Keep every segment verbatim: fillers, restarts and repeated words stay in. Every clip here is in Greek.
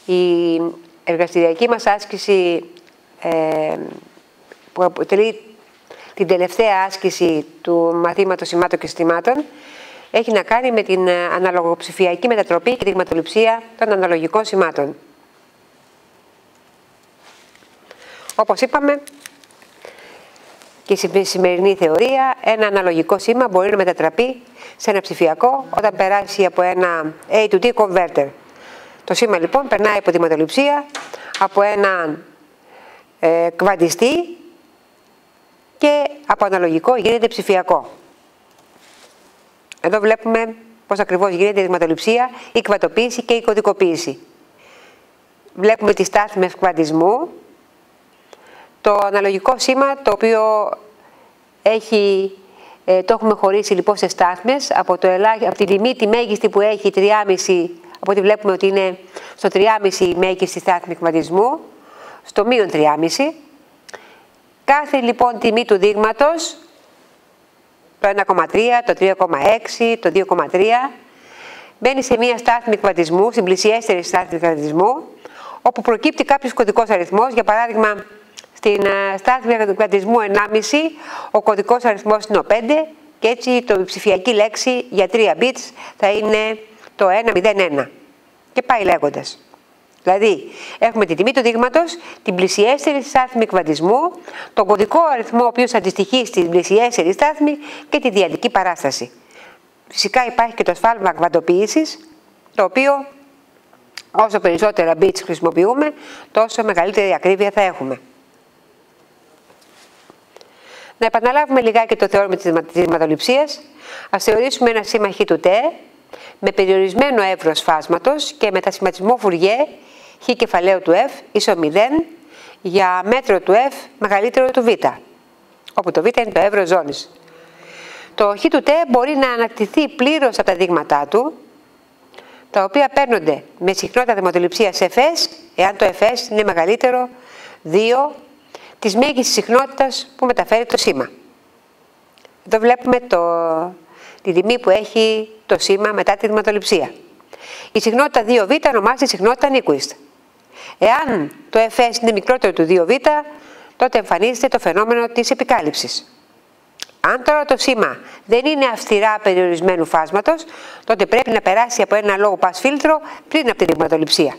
Η εργαστηριακή μας άσκηση ε, που αποτελεί την τελευταία άσκηση του μαθήματος σημάτων και συστημάτων έχει να κάνει με την αναλογοψηφιακή μετατροπή και τη δειγματοληψία των αναλογικών σημάτων. Όπως είπαμε και στη σημερινή θεωρία, ένα αναλογικό σήμα μπορεί να μετατραπεί σε ένα ψηφιακό όταν περάσει από ένα έι τού ντι converter. Το σήμα λοιπόν περνάει από τη δειγματοληψία, από έναν ε, κβαντιστή και από αναλογικό γίνεται ψηφιακό. Εδώ βλέπουμε πώς ακριβώς γίνεται η δειγματοληψία, η κβαντοποίηση και η κωδικοποίηση. Βλέπουμε τις στάθμες κβαντισμού, το αναλογικό σήμα το οποίο έχει, ε, το έχουμε χωρίσει λοιπόν σε στάθμες από, το ελάχι, από τη τιμή τη μέγιστη που έχει τρία κόμμα πέντε, από ό,τι βλέπουμε ότι είναι στο τρία κόμμα πέντε η μέγιστη στάθμη κβαντισμού, στο μείον τρία κόμμα πέντε. Κάθε λοιπόν τιμή του δείγματος, το ένα κόμμα τρία, το τρία κόμμα έξι, το δύο κόμμα τρία, μπαίνει σε μία στάθμη κβαντισμού, στην πλησιέστερη στάθμη κβαντισμού, όπου προκύπτει κάποιος κωδικός αριθμός. Για παράδειγμα, στην στάθμη κβαντισμού ένα κόμμα πέντε, ο κωδικός αριθμός είναι ο πέντε και έτσι το ψηφιακή λέξη για τρία bits θα είναι το ένα μηδέν ένα. Και πάει λέγοντας. Δηλαδή, έχουμε την τιμή του δείγματος, την πλησιέστερη στάθμη κβαντισμού, τον κωδικό αριθμό ο οποίος αντιστοιχεί στην πλησιέστερη στάθμη και τη διαδική παράσταση. Φυσικά υπάρχει και το σφάλμα κβαντοποίησης, το οποίο όσο περισσότερα bits χρησιμοποιούμε, τόσο μεγαλύτερη ακρίβεια θα έχουμε. Να επαναλάβουμε λιγάκι το θεώρημα της δειγματοληψίας. Ας θεωρήσουμε ένα σήμα χ του τ με περιορισμένο εύρος φάσματος και μετασχηματισμό Φουριέ χ κεφαλαίου του f ίσο μηδέν για μέτρο του f μεγαλύτερο του β, όπου το β είναι το εύρος ζώνης. Το χ του τ μπορεί να ανακτηθεί πλήρως από τα δείγματά του, τα οποία παίρνονται με συχνότητα δειγματοληψίας fs, εάν το fs είναι μεγαλύτερο δύο της μέγιστης συχνότητας που μεταφέρει το σήμα. Εδώ βλέπουμε το, τη τιμή που έχει το σήμα μετά τη δειγματοληψία. Η συχνότητα δύο β ονομάζεται συχνότητα Nyquist. Εάν το fs είναι μικρότερο του δύο β, τότε εμφανίζεται το φαινόμενο της επικάλυψης. Αν τώρα το σήμα δεν είναι αυστηρά περιορισμένου φάσματος, τότε πρέπει να περάσει από ένα low pass φίλτρο πριν από τη δειγματοληψία.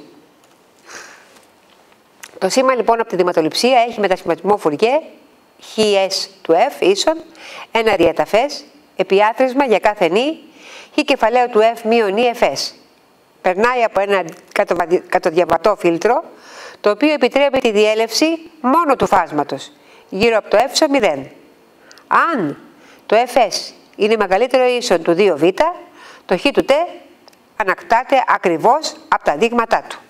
Το σήμα λοιπόν από τη δειγματοληψία έχει μετασχηματισμό Φουριέ χs του f ίσον ένα διαταφές επιάθροισμα για κάθε νη χ κεφαλαίου του f μείον νη fs. Περνάει από ένα κατοδιαβατό φίλτρο, το οποίο επιτρέπει τη διέλευση μόνο του φάσματος, γύρω από το f ίσον μηδέν. Αν το fs είναι μεγαλύτερο ή ίσον του δύο β, το χ του τ ανακτάται ακριβώς από τα δείγματά του.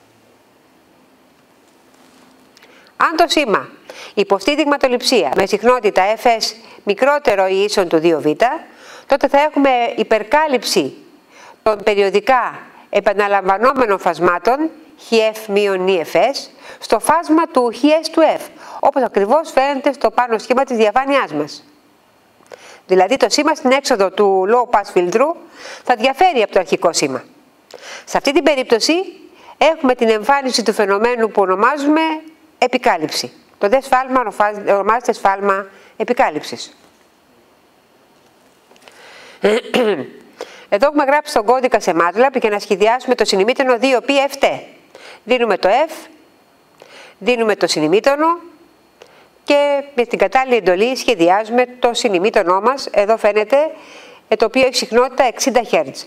Αν το σήμα υποστεί δειγματοληψία με συχνότητα fs μικρότερο ή ίσον του δύο β, τότε θα έχουμε υπερκάλυψη των περιοδικά επαναλαμβανόμενων φασμάτων χf μείον νη fs στο φάσμα του χs του f, όπως ακριβώς φαίνεται στο πάνω σχήμα της διαφάνειάς μας. Δηλαδή το σήμα στην έξοδο του low pass φίλτρου θα διαφέρει από το αρχικό σήμα. Σε αυτή την περίπτωση έχουμε την εμφάνιση του φαινομένου που ονομάζουμε επικάλυψη. Το δε σφάλμα ονομάζεται σφάλμα επικάλυψης. Εδώ έχουμε γράψει τον κώδικα σε MATLAB για να σχεδιάσουμε το συνημήτωνο δύο πι εφ τι. Δίνουμε το F, δίνουμε το συνημήτωνο και με την κατάλληλη εντολή σχεδιάζουμε το συνημήτωνό μας. Εδώ φαίνεται το οποίο έχει συχνότητα εξήντα χερτζ.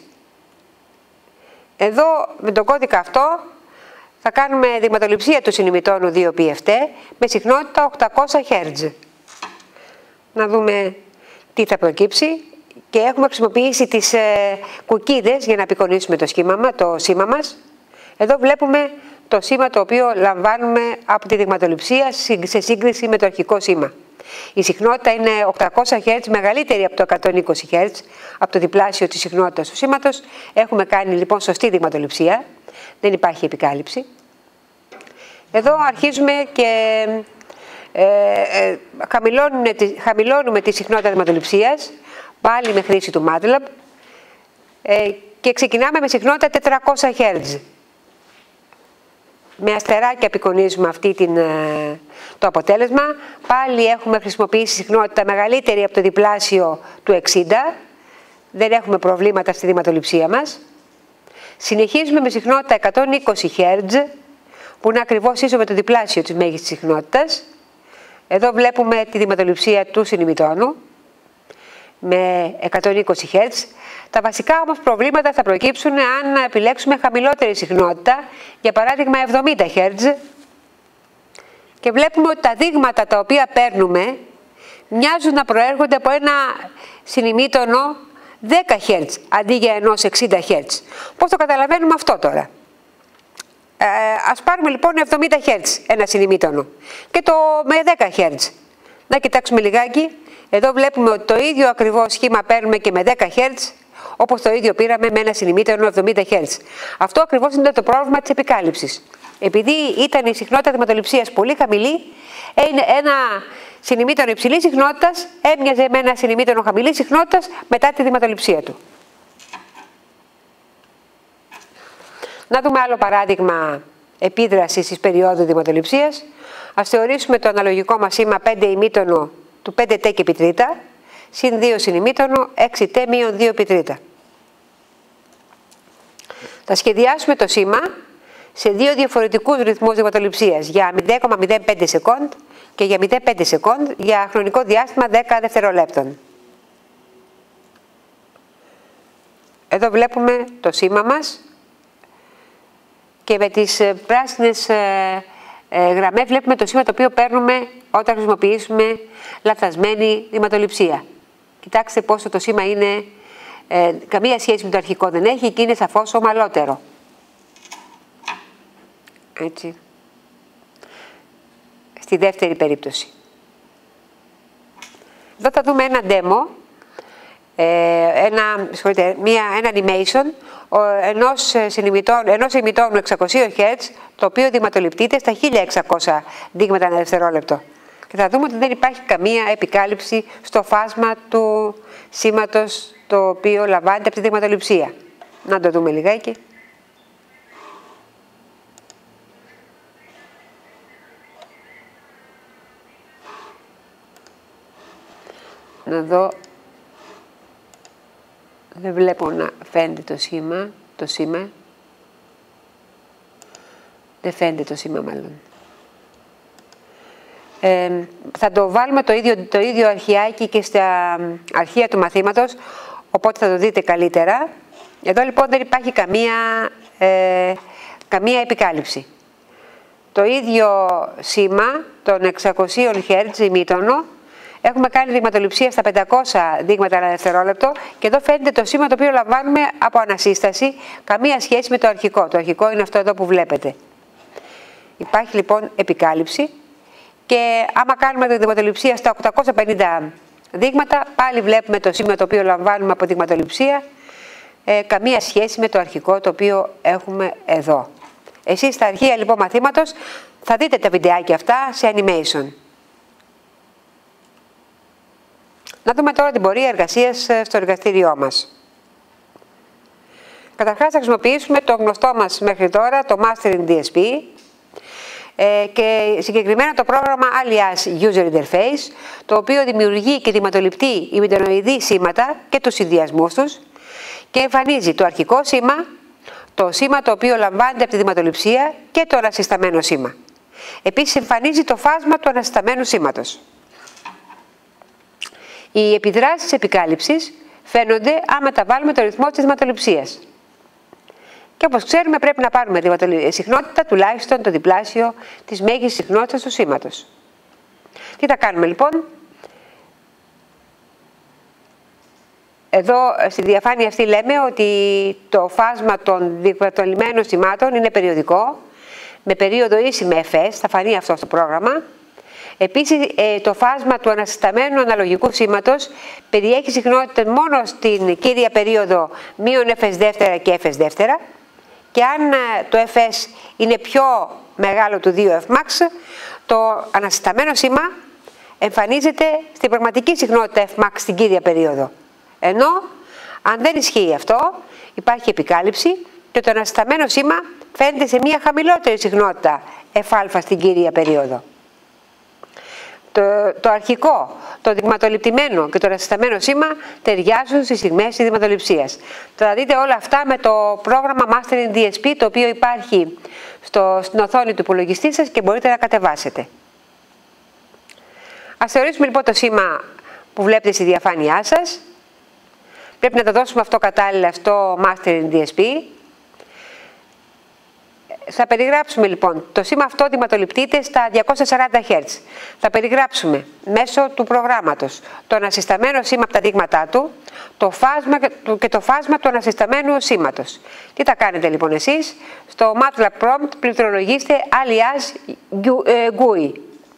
Εδώ με τον κώδικα αυτό θα κάνουμε δειγματοληψία του συνημητώνου δύο πι εφ τι με συχνότητα οκτακόσια χερτζ. Να δούμε τι θα προκύψει. Και έχουμε χρησιμοποιήσει τις ε, κουκίδες για να απεικονίσουμε το, σχήμα, το σήμα μας. Εδώ βλέπουμε το σήμα το οποίο λαμβάνουμε από τη δειγματοληψία σε σύγκριση με το αρχικό σήμα. Η συχνότητα είναι οκτακόσια χερτζ, μεγαλύτερη από το εκατόν είκοσι χερτζ, από το διπλάσιο της συχνότητας του σήματος. Έχουμε κάνει λοιπόν σωστή δειγματοληψία, δεν υπάρχει επικάλυψη. Εδώ αρχίζουμε και ε, ε, χαμηλώνουμε, τη, χαμηλώνουμε τη συχνότητα δειγματοληψίας, πάλι με χρήση του MATLAB, ε, και ξεκινάμε με συχνότητα τετρακόσια χερτζ. με αστεράκια απεικονίζουμε αυτή την, το αποτέλεσμα. Πάλι έχουμε χρησιμοποιήσει συχνότητα μεγαλύτερη από το διπλάσιο του εξήντα. Δεν έχουμε προβλήματα στη δειγματοληψία μας. Συνεχίζουμε με συχνότητα εκατόν είκοσι χερτζ, που είναι ακριβώς ίσο με το διπλάσιο της μέγιστης συχνότητας. Εδώ βλέπουμε τη δειγματοληψία του συνημιτώνου με εκατόν είκοσι χερτζ. Τα βασικά όμως προβλήματα θα προκύψουν αν επιλέξουμε χαμηλότερη συχνότητα, για παράδειγμα εβδομήντα χερτζ, και βλέπουμε ότι τα δείγματα τα οποία παίρνουμε μοιάζουν να προέρχονται από ένα συνημίτωνο δέκα χερτζ αντί για ενός εξήντα χερτζ. Πώς το καταλαβαίνουμε αυτό τώρα? Ε, ας πάρουμε λοιπόν εβδομήντα χερτζ ένα συνημίτωνο και το με δέκα χερτζ. Να κοιτάξουμε λιγάκι. Εδώ βλέπουμε ότι το ίδιο ακριβώς σχήμα παίρνουμε και με δέκα χερτζ, όπως το ίδιο πήραμε με ένα συνημίτωνο εβδομήντα χερτζ. Αυτό ακριβώς είναι το πρόβλημα της επικάλυψης. Επειδή ήταν η συχνότητα δειγματοληψίας πολύ χαμηλή, ένα συνημίτωνο υψηλής συχνότητας έμοιαζε με ένα συνημίτωνο χαμηλής συχνότητας μετά τη δειγματοληψία του. Να δούμε άλλο παράδειγμα επίδρασης της περίοδου δειγματοληψίας. Ας θεωρήσουμε το αναλογικό μας σήμα πέντε ημίτονο του πέντε τ και επί τρίτα, συν δύο συνημίτονο έξι τ μείον δύο επί τρίτα. Θα σχεδιάσουμε το σήμα σε δύο διαφορετικούς ρυθμούς δειγματοληψίας, για μηδέν κόμμα μηδέν πέντε σεκόντ και για μηδέν κόμμα πέντε σεκόντ για χρονικό διάστημα δέκα δευτερολέπτων. Εδώ βλέπουμε το σήμα μας και με τις πράσινες γραμμές βλέπουμε το σήμα το οποίο παίρνουμε όταν χρησιμοποιήσουμε λαθασμένη δειγματοληψία. Κοιτάξτε πόσο το σήμα είναι, ε, καμία σχέση με το αρχικό δεν έχει και είναι σαφώς ομαλότερο. Έτσι. Στη δεύτερη περίπτωση. Εδώ θα δούμε ένα demo, ε, ένα, μια, ένα animation ενός ημιτόνου εξακόσια χερτζ, το οποίο δειγματοληπτείται στα χίλια εξακόσια δείγματα ανά δευτερόλεπτο. Και θα δούμε ότι δεν υπάρχει καμία επικάλυψη στο φάσμα του σήματος το οποίο λαμβάνεται από τη δειγματοληψία. Να το δούμε λιγάκι. Να δω. Δεν βλέπω να φαίνεται το σήμα. Το σήμα. Δεν φαίνεται το σήμα μάλλον. Ε, θα το βάλουμε το ίδιο, το ίδιο αρχιάκι και στα αρχεία του μαθήματος, οπότε θα το δείτε καλύτερα. Εδώ λοιπόν δεν υπάρχει καμία, ε, καμία επικάλυψη. Το ίδιο σήμα των εξακόσια χερτζ ημίτονο, έχουμε κάνει δειγματοληψία στα πεντακόσια δείγματα ανά δευτερόλεπτο και εδώ φαίνεται το σήμα το οποίο λαμβάνουμε από ανασύσταση, καμία σχέση με το αρχικό. Το αρχικό είναι αυτό εδώ που βλέπετε. Υπάρχει λοιπόν επικάλυψη. Και άμα κάνουμε τη δειγματοληψία στα οκτακόσια πενήντα δείγματα, πάλι βλέπουμε το σήμα το οποίο λαμβάνουμε από δειγματοληψία, ε, καμία σχέση με το αρχικό το οποίο έχουμε εδώ. Εσείς στα αρχεία λοιπόν μαθήματος θα δείτε τα βιντεάκια αυτά σε animation. Να δούμε τώρα την πορεία εργασίας στο εργαστήριό μας. Καταρχάς θα χρησιμοποιήσουμε το γνωστό μας μέχρι τώρα, το Mastering ντι ες πι, και συγκεκριμένα το πρόγραμμα Alias User Interface, το οποίο δημιουργεί και δειγματοληπτεί ημιτονοειδή σήματα και τους συνδυασμούς τους και εμφανίζει το αρχικό σήμα, το σήμα το οποίο λαμβάνεται από τη δειγματοληψία και το ανασυσταμένο σήμα. Επίσης εμφανίζει το φάσμα του ανασυσταμένου σήματος. Οι επιδράσεις της επικάλυψης φαίνονται αν μεταβάλουμε το ρυθμό της δειγματοληψίας. Και όπως ξέρουμε πρέπει να πάρουμε συχνότητα τουλάχιστον το διπλάσιο της μέγιστης συχνότητας του σήματος. Τι θα κάνουμε λοιπόν? Εδώ στη διαφάνεια αυτή λέμε ότι το φάσμα των δειγματοληπτημένων σημάτων είναι περιοδικό, με περίοδο ίση με εφ, θα φανεί αυτό στο πρόγραμμα. Επίσης το φάσμα του ανασυσταμένου αναλογικού σήματος περιέχει συχνότητα μόνο στην κύρια περίοδο μείον εφ δεύτερα και εφ δεύτερα. Και αν το fs είναι πιο μεγάλο του δύο εφ μαξ, το ανασυσταμένο σήμα εμφανίζεται στην πραγματική συχνότητα εφ μαξ στην κύρια περίοδο. Ενώ, αν δεν ισχύει αυτό, υπάρχει επικάλυψη και το ανασταμένο σήμα φαίνεται σε μια χαμηλότερη συχνότητα εφ α στην κύρια περίοδο. Το, το αρχικό, το δειγματοληπτημένο και το ανασταμένο σήμα ταιριάζουν στις στιγμές της δειγματοληψίας. Θα τα δείτε όλα αυτά με το πρόγραμμα Mastering ντι ες πι, το οποίο υπάρχει στο, στην οθόνη του υπολογιστή σας και μπορείτε να κατεβάσετε. Ας θεωρήσουμε λοιπόν το σήμα που βλέπετε στη διαφάνειά σας. Πρέπει να το δώσουμε αυτό κατάλληλα στο Mastering ντι ες πι. Θα περιγράψουμε λοιπόν, το σήμα αυτό δειγματοληπτείται στα διακόσια σαράντα χερτζ. Θα περιγράψουμε μέσω του προγράμματος το ανασυσταμένο σήμα από τα δείγματά του, το φάσμα και το φάσμα του ανασυσταμένου σήματος. Τι θα κάνετε λοιπόν εσείς? Στο MATLAB prompt πληκτρολογήστε alias γουι.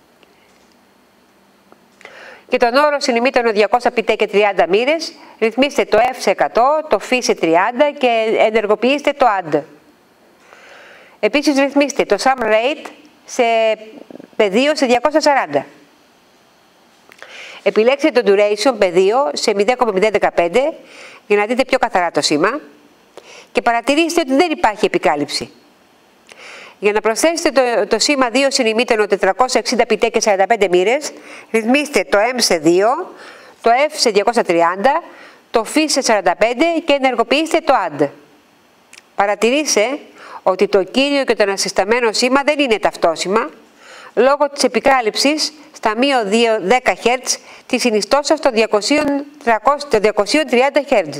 Και τον όρο συνημήτωνο διακόσια πιτέ και τριάντα μοίρες, ρυθμίστε το F σε εκατό, το Φ σε τριάντα και ενεργοποιήστε το Add. Επίσης ρυθμίστε το Sum Rate σε πεδίο σε διακόσια σαράντα. Επιλέξτε το Duration πεδίο σε μηδέν κόμμα μηδέν δεκαπέντε για να δείτε πιο καθαρά το σήμα και παρατηρήστε ότι δεν υπάρχει επικάλυψη. Για να προσθέσετε το, το σήμα δύο συνημήτωνο τετρακόσια εξήντα πιτέ και σαράντα πέντε μοίρες, ρυθμίστε το M σε δύο, το F σε διακόσια τριάντα, το Φ σε σαράντα πέντε και ενεργοποιήστε το Add. Παρατηρήστε ότι το κύριο και το ανασυσταμένο σήμα δεν είναι ταυτόσημα λόγω της επικάλυψης στα μείον δέκα χερτζ της συνιστώσας των διακοσίων τριάντα χερτζ.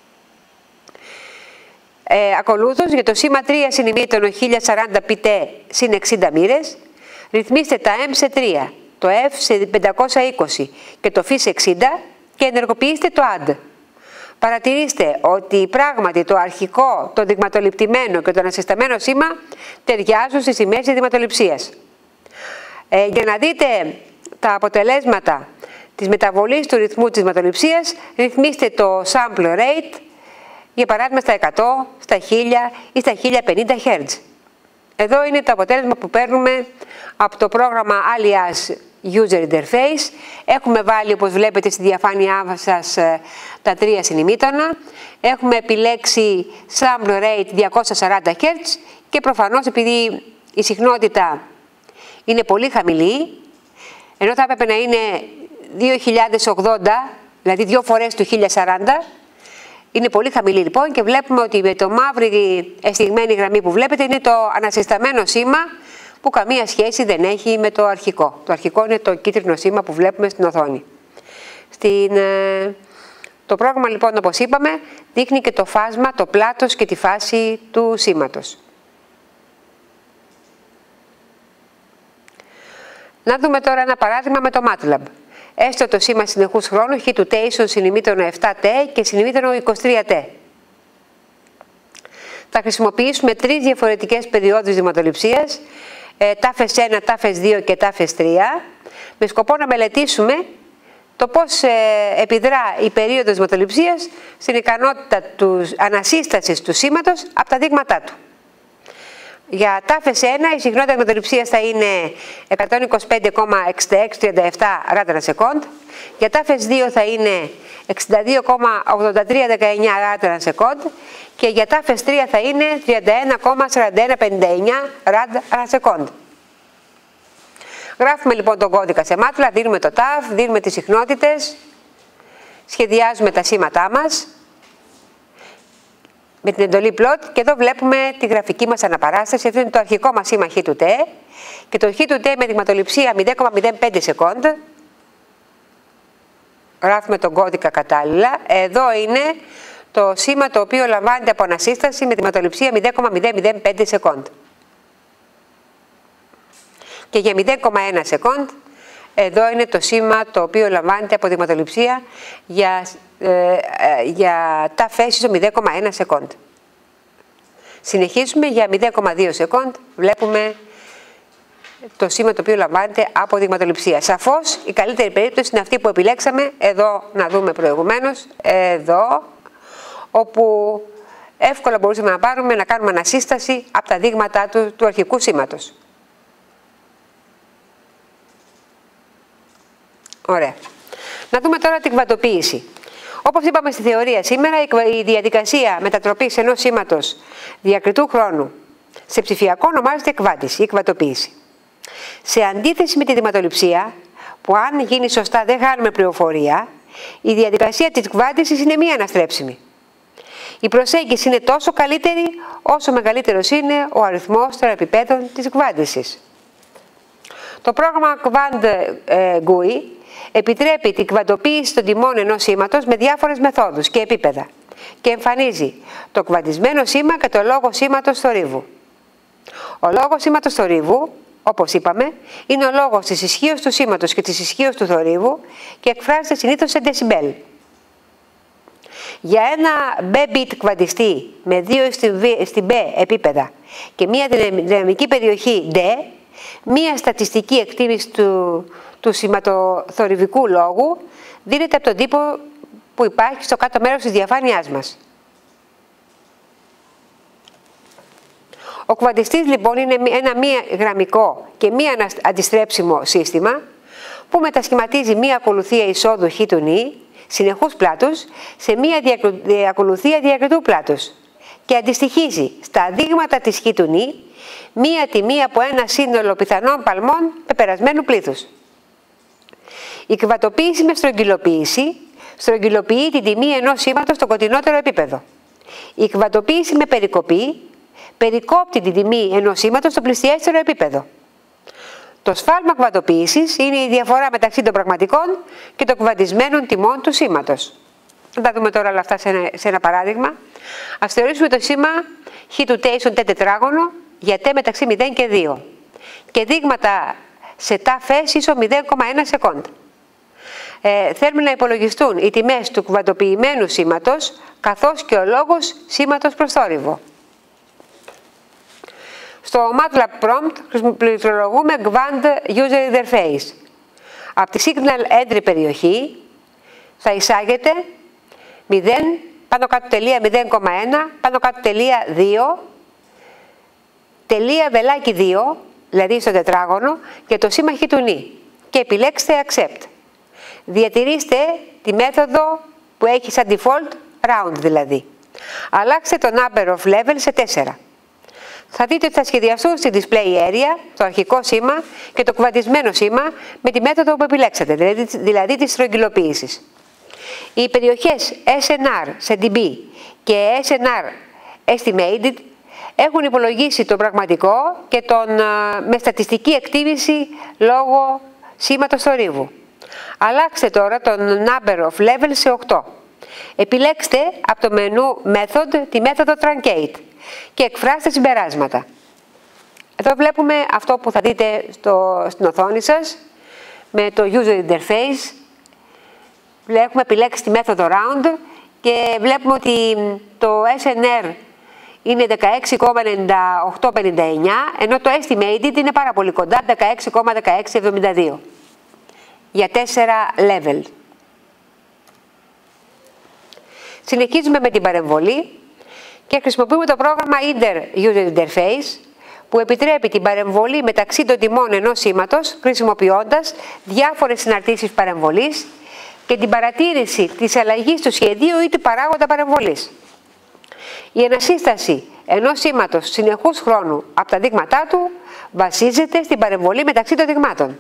Ε, ακολούθως, για το σήμα τρία συνημήτωνο χίλια σαράντα πιτέ συν εξήντα μοίρες, ρυθμίστε τα M σε τρία, το F σε πεντακόσια είκοσι και το Φ σε εξήντα και ενεργοποιήστε το Add. Παρατηρήστε ότι πράγματι το αρχικό, το δειγματοληπτημένο και το ανασυσταμένο σήμα ταιριάζουν στις σημαίες της δειγματοληψίας. Ε, για να δείτε τα αποτελέσματα της μεταβολής του ρυθμού της δειγματοληψίας, ρυθμίστε το Sample Rate, για παράδειγμα στα εκατό, στα χίλια ή στα χίλια πενήντα χερτζ. Εδώ είναι το αποτέλεσμα που παίρνουμε από το πρόγραμμα alias User Interface. Έχουμε βάλει, όπως βλέπετε στη διαφάνειά σας, τα τρία συνημήτωνα. Έχουμε επιλέξει Sample Rate διακόσια σαράντα χερτζ και προφανώς επειδή η συχνότητα είναι πολύ χαμηλή, ενώ θα έπρεπε να είναι δύο χιλιάδες ογδόντα, δηλαδή δύο φορές του χίλια σαράντα, είναι πολύ χαμηλή λοιπόν και βλέπουμε ότι με το μαύρη αισθηγμένη γραμμή που βλέπετε είναι το ανασυσταμένο σήμα που καμία σχέση δεν έχει με το αρχικό. Το αρχικό είναι το κίτρινο σήμα που βλέπουμε στην οθόνη. Στην, ε, το πρόγραμμα λοιπόν, όπως είπαμε, δείχνει και το φάσμα, το πλάτος και τη φάση του σήματος. Να δούμε τώρα ένα παράδειγμα με το MATLAB. Έστω το σήμα συνεχούς χρόνου χ του T ίσον συνημήτωνο επτά T και συνημήτωνο είκοσι τρία T. Θα χρησιμοποιήσουμε τρεις διαφορετικές περιόδους δειγματοληψίας, τάφες ένα, τάφες δύο και τάφες τρία, με σκοπό να μελετήσουμε το πώς επιδρά η περίοδος δειγματοληψίας στην ικανότητα του ανασύστασης του σήματος από τα δείγματά του. Για τάφες ένα η συχνότητα δειγματοληψίας θα είναι εκατόν είκοσι πέντε κόμμα εξήντα έξι τριάντα επτά ρad ανά σεκόντ. Για τάφες δύο θα είναι εξήντα δύο κόμμα ογδόντα τρία δεκαεννιά ρad ανά σεκόντ. Και για τάφες τρία θα είναι τριάντα ένα κόμμα σαράντα ένα πενήντα εννιά ρad ανά σεκόντ. Γράφουμε λοιπόν τον κώδικα σε MATLAB, δίνουμε το ταφ, δίνουμε τις συχνότητες, σχεδιάζουμε τα σήματά μας με την εντολή plot και εδώ βλέπουμε τη γραφική μας αναπαράσταση. Αυτό είναι το αρχικό μας σήμα χ του T και το χ του T με δειγματοληψία μηδέν κόμμα μηδέν πέντε σεκόντ. Γράφουμε τον κώδικα κατάλληλα. Εδώ είναι το σήμα το οποίο λαμβάνεται από ανασύσταση με δειγματοληψία μηδέν κόμμα μηδέν μηδέν πέντε σεκόντ. Και για μηδέν κόμμα ένα σεκόντ, εδώ είναι το σήμα το οποίο λαμβάνεται από δειγματοληψία για, ε, ε, για τα φέσεις στο μηδέν κόμμα ένα σεκόντ. Συνεχίζουμε για μηδέν κόμμα δύο σεκόντ, βλέπουμε το σήμα το οποίο λαμβάνεται από δειγματοληψία. Σαφώς η καλύτερη περίπτωση είναι αυτή που επιλέξαμε, εδώ να δούμε προηγουμένως, εδώ, όπου εύκολα μπορούσαμε να πάρουμε, να κάνουμε ανασύσταση από τα δείγματα του, του αρχικού σήματος. Ωραία. Να δούμε τώρα την κβαντοποίηση. Όπως είπαμε στη θεωρία σήμερα, η διαδικασία μετατροπής ενός σήματος διακριτού χρόνου σε ψηφιακό ονομάζεται εκβάντηση ή εκβατοποίηση. Σε αντίθεση με τη δειγματοληψία, που αν γίνει σωστά δεν χάνουμε πληροφορία, η διαδικασία της εκβάντησης είναι μη αναστρέψιμη. Η προσέγγιση είναι τόσο καλύτερη όσο μεγαλύτερος είναι ο αριθμός των επιπέδων της εκβάντησης. Το πρόγραμμα QuantGui επιτρέπει την κβαντοποίηση των τιμών ενός σήματος με διάφορες μεθόδους και επίπεδα και εμφανίζει το κβαντισμένο σήμα και το λόγο σήματος θορύβου. Ο λόγος σήματος θορύβου, όπως είπαμε, είναι ο λόγος της ισχύως του σήματος και της ισχύως του θορύβου και εκφράζεται συνήθως σε δεσιμπέλ. Για ένα B-bit κβαντιστή με δύο στην B επίπεδα και μία δυναμική περιοχή D, μία στατιστική εκτίμηση του, του σηματοθορυβικού λόγου δίνεται από τον τύπο που υπάρχει στο κάτω μέρος της διαφάνειάς μας. Ο κβαντιστής λοιπόν είναι ένα μία γραμμικό και μία αντιστρέψιμο σύστημα που μετασχηματίζει μία ακολουθία εισόδου χ του νη συνεχούς πλάτους σε μία ακολουθία διακριτού πλάτους και αντιστοιχίζει στα δείγματα της χ του νη μία τιμή από ένα σύνολο πιθανών παλμών πεπερασμένου πλήθους. Η κβατοποίηση με στρογγυλοποίηση στρογγυλοποιεί την τιμή ενός σήματος στο κοντινότερο επίπεδο. Η κβατοποίηση με περικοπή περικόπτει την τιμή ενός σήματος στο πλησιέστερο επίπεδο. Το σφάλμα κβαντοποίησης είναι η διαφορά μεταξύ των πραγματικών και των κβαντισμένων τιμών του σήματος. Θα τα δούμε τώρα όλα αυτά σε ένα, σε ένα παράδειγμα. Ας θεωρήσουμε το σήμα χ του t ίσον t τετράγωνο για t μεταξύ μηδέν και δύο και δείγματα σε ταφές ίσον μηδέν κόμμα ένα σεκόντ. Ε, θέλουμε να υπολογιστούν οι τιμές του κβαντοποιημένου σήματος καθώς και ο λόγος σήματος προς θόρυβο. Στο MATLAB prompt πληκτρολογούμε Quant User Interface. Από τη Signal Entry περιοχή θα εισάγεται μηδέν πάνω κάτω τελεία μηδέν κόμμα ένα πάνω κάτω τελεία δύο τελεία βελάκι δύο, δηλαδή στο τετράγωνο, για το σήμα χ του νη και επιλέξτε Accept. Διατηρήστε τη μέθοδο που έχει σαν default round δηλαδή. Αλλάξτε το number of level σε τέσσερα. Θα δείτε ότι θα σχεδιαστούν στη display area το αρχικό σήμα και το κβαντισμένο σήμα με τη μέθοδο που επιλέξατε, δηλαδή, δηλαδή της στρογγυλοποίησης. Οι περιοχές ες εν αρ σε ντι μπι και ες εν αρ estimated έχουν υπολογίσει το πραγματικό και τον, με στατιστική εκτίμηση λόγω σήματος θορύβου. Αλλάξτε τώρα τον number of levels σε οκτώ. Επιλέξτε από το μενού method τη μέθοδο truncate και εκφράστε συμπεράσματα. Εδώ βλέπουμε αυτό που θα δείτε στο, στην οθόνη σας με το user interface. Έχουμε επιλέξει τη μέθοδο round και βλέπουμε ότι το ες εν αρ είναι δεκαέξι κόμμα ενενήντα οκτώ πενήντα εννιά, ενώ το estimated είναι πάρα πολύ κοντά, δεκαέξι κόμμα δεκαέξι εβδομήντα δύο για τέσσερα level. Συνεχίζουμε με την παρεμβολή και χρησιμοποιούμε το πρόγραμμα Inter User Interface που επιτρέπει την παρεμβολή μεταξύ των τιμών ενός σήματος χρησιμοποιώντας διάφορες συναρτήσεις παρεμβολής και την παρατήρηση της αλλαγής του σχεδίου ή του παράγοντα παρεμβολής. Η ανασύσταση ενός σήματος συνεχούς χρόνου από τα δείγματά του βασίζεται στην παρεμβολή μεταξύ των δειγμάτων.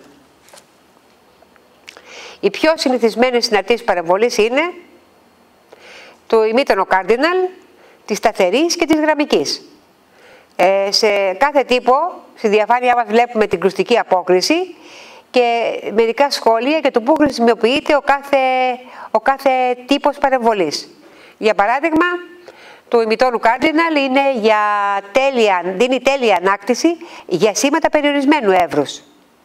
Οι πιο συνηθισμένες συναρτήσεις παρεμβολής είναι το ημίτονο cardinal, της σταθερής και της γραμμικής. Ε, σε κάθε τύπο, στη διαφάνειά μας βλέπουμε την κρουστική απόκριση και μερικά σχόλια για το πού χρησιμοποιείται ο κάθε, ο κάθε τύπος παρεμβολής. Για παράδειγμα, το ημιτόνου cardinal είναι για τέλεια, δίνει τέλεια ανάκτηση για σήματα περιορισμένου εύρους.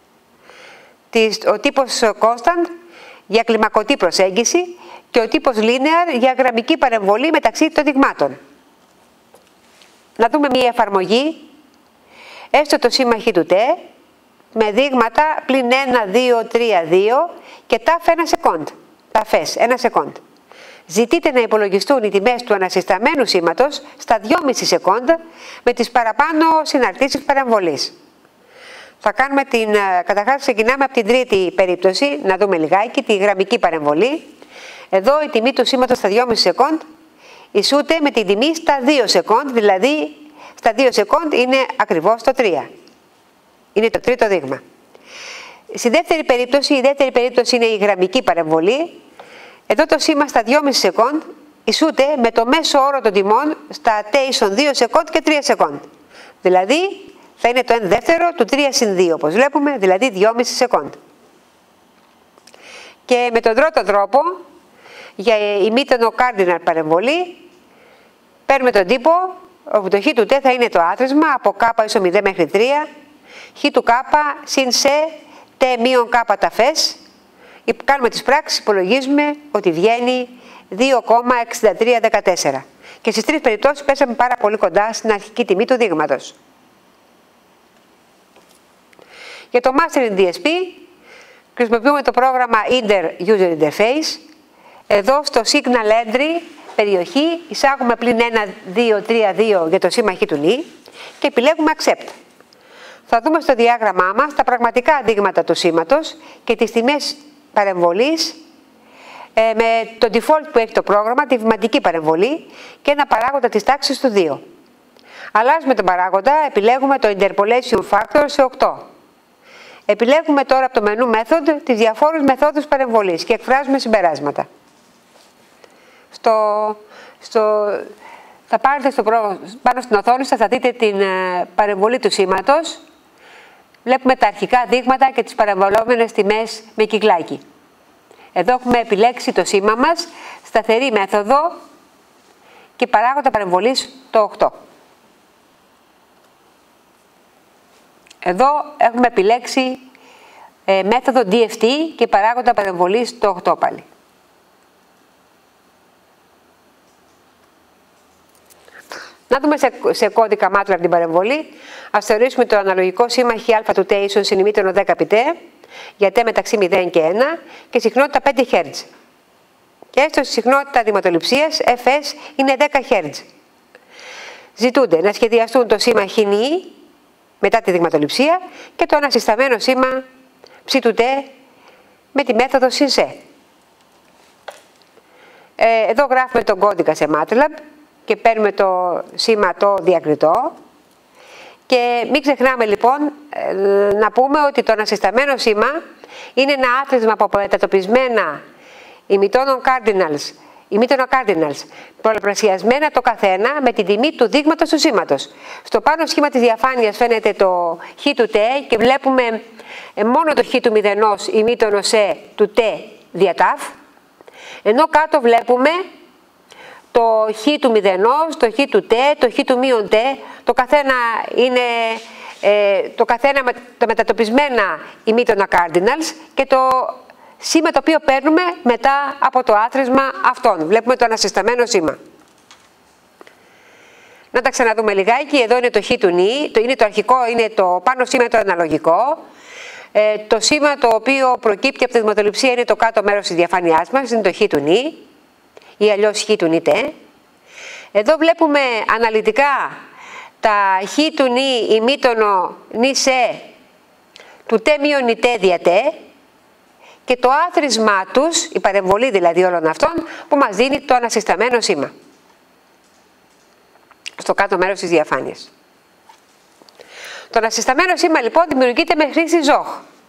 Ο τύπος constant για κλιμακωτή προσέγγιση και ο τύπος linear για γραμμική παρεμβολή μεταξύ των δειγμάτων. Να δούμε μία εφαρμογή, έστω το σήμα χ του t, με δείγματα πλην ένα, δύο, τρία, δύο και ταφ ένα σεκόντ, ταφές ένα σεκόντ. Ζητείτε να υπολογιστούν οι τιμές του ανασυσταμένου σήματος στα δυόμισι σεκόντ με τις παραπάνω συναρτήσεις παρεμβολής. Θα κάνουμε την, καταρχάς ξεκινάμε από την τρίτη περίπτωση, να δούμε λιγάκι, τη γραμμική παρεμβολή. Εδώ η τιμή του σήματος στα δυόμισι σεκόντ ισούται με την τιμή στα δύο σεκόντ, δηλαδή στα δύο σεκόντ είναι ακριβώς το τρία. Είναι το τρίτο δείγμα. Στη δεύτερη περίπτωση, η δεύτερη περίπτωση είναι η γραμμική παρεμβολή. Εδώ το σήμα στα δυόμισι σεκόντ ισούται με το μέσο όρο των τιμών στα τέισον δύο σεκόντ και τρία σεκόντ. Δηλαδή θα είναι το εν δεύτερο του τρία συν δύο, όπως βλέπουμε, δηλαδή δυόμισι σεκόντ. Και με τον πρώτο τρόπο, για ημίτονο cardinal παρεμβολή, παίρνουμε τον τύπο, όπου το χ του τ θα είναι το άθροισμα από k ίσο μηδέν μέχρι τρία, χ του k συν σε τ μείον k ταφές. Κάνουμε τις πράξεις, υπολογίζουμε ότι βγαίνει δύο κόμμα εξήντα τρία ένα τέσσερα. Και στις τρεις περιπτώσεις πέσαμε πάρα πολύ κοντά στην αρχική τιμή του δείγματος. Για το Mastering ντι ες πι χρησιμοποιούμε το πρόγραμμα Inter User Interface. Εδώ στο Signal Entry περιοχή εισάγουμε πλην ένα δύο τρία δύο για το σήμα χ του νι και επιλέγουμε Accept. Θα δούμε στο διάγραμμά μας τα πραγματικά δείγματα του σήματος και τις τιμές παρεμβολής ε, με το default που έχει το πρόγραμμα, τη βηματική παρεμβολή και ένα παράγοντα της τάξης του δύο. Αλλάζουμε τον παράγοντα, επιλέγουμε το Interpolation Factor σε οκτώ. Επιλέγουμε τώρα από το μενού Method τις διαφόρους μεθόδους παρεμβολής και εκφράζουμε συμπεράσματα. Στο, στο, θα πάρετε στο προ, πάνω στην οθόνη σας, θα δείτε την ε, παρεμβολή του σήματος. Βλέπουμε τα αρχικά δείγματα και τις παρεμβολόμενες τιμές με κυκλάκι. Εδώ έχουμε επιλέξει το σήμα μας, σταθερή μέθοδο και παράγοντα παρεμβολής το οκτώ. Εδώ έχουμε επιλέξει ε, μέθοδο ντι εφ τι και παράγοντα παρεμβολής το οκτώ πάλι. Να δούμε σε, σε κώδικα MATLAB την παρεμβολή. Ας θεωρήσουμε το αναλογικό σήμα χ του τ ίσον συν ημίτονο δέκα πι τ για τ μεταξύ μηδέν και ένα και συχνότητα πέντε χερτζ. Και έστω στη συχνότητα δειγματοληψίας εφ ες είναι δέκα χερτζ. Ζητούνται να σχεδιαστούν το σήμα χ νι μετά τη δειγματοληψία και το ανασυσταμένο σήμα ψ του τ με τη μέθοδο συν σε. Ε, εδώ γράφουμε τον κώδικα σε MATLAB και παίρνουμε το σήμα το διακριτό. Και μην ξεχνάμε λοιπόν να πούμε ότι το ανασυσταμένο σήμα είναι ένα άθροισμα από μετατοπισμένα ημιτόνων cardinals, ημίτονα cardinals, πολλαπλασιασμένα το καθένα με την τιμή του δείγματος του σήματος. Στο πάνω σχήμα της διαφάνειας φαίνεται το χ του τ και βλέπουμε μόνο το χ του μηδενός ημίτονο σε του τ διατάφ, ενώ κάτω βλέπουμε το χ του μηδενός, το χ του τ, το χ του μείον τ, το καθένα είναι ε, το καθένα με, τα μετατοπισμένα ημίτονα cardinals και το σήμα το οποίο παίρνουμε μετά από το άθροισμα αυτών. Βλέπουμε το ανασυσταμένο σήμα. Να τα ξαναδούμε λιγάκι. Εδώ είναι το χ του νι, το, είναι το αρχικό, είναι το πάνω σήμα το αναλογικό. Ε, το σήμα το οποίο προκύπτει από τη δειγματοληψία είναι το κάτω μέρος της διαφάνειάς μας, είναι το χ του νι ή αλλιώς χ του νι τ. Εδώ βλέπουμε αναλυτικά τα χ του νι ημίτονο νι σε του τ μείον νι τ δια τ και το άθροισμά τους, η παρεμβολή δηλαδή όλων αυτών, που μας δίνει το ανασυσταμένο σήμα στο κάτω μέρος της διαφάνειας. Το ανασυσταμένο σήμα λοιπόν δημιουργείται με χρήση ζοχ.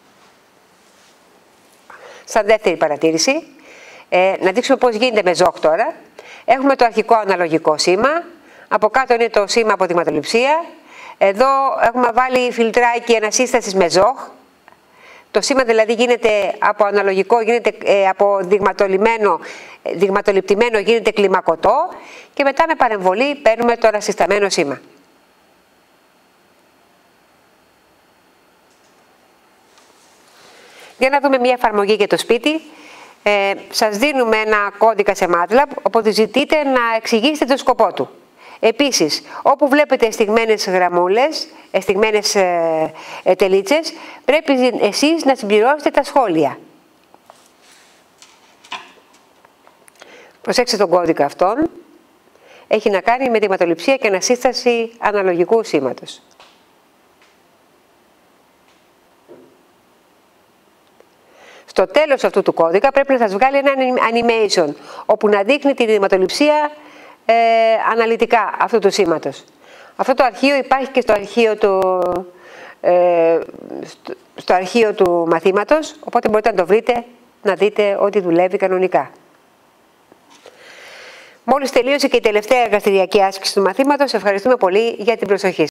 Σαν δεύτερη παρατήρηση, ε, να δείξουμε πώς γίνεται με ζοχ τώρα. Έχουμε το αρχικό αναλογικό σήμα, από κάτω είναι το σήμα από δειγματοληψία. Εδώ έχουμε βάλει φιλτράκι ανασύστασης με ζοχ. Το σήμα δηλαδή γίνεται από αναλογικό, γίνεται ε, από δειγματολημένο, δειγματοληπτημένο γίνεται κλιμακωτό και μετά με παρεμβολή παίρνουμε το ανασυσταμένο σήμα. Για να δούμε μια εφαρμογή για το σπίτι. Ε, σας δίνουμε ένα κώδικα σε MATLAB, οπότε ζητείτε να εξηγήσετε το σκοπό του. Επίσης, όπου βλέπετε εστιγμένες γραμμούλες, εστιγμένες ε, ε, τελίτσες, πρέπει εσείς να συμπληρώσετε τα σχόλια. Προσέξτε τον κώδικα αυτόν. Έχει να κάνει με δειγματοληψία και ανασύσταση αναλογικού σήματος. Στο τέλος αυτού του κώδικα πρέπει να σας βγάλει ένα animation, όπου να δείχνει τη δειγματοληψία ε, αναλυτικά αυτού του σήματος. Αυτό το αρχείο υπάρχει και στο αρχείο του, ε, στο, στο αρχείο του μαθήματος, οπότε μπορείτε να το βρείτε, να δείτε ότι δουλεύει κανονικά. Μόλις τελείωσε και η τελευταία εργαστηριακή άσκηση του μαθήματος, ευχαριστούμε πολύ για την προσοχή.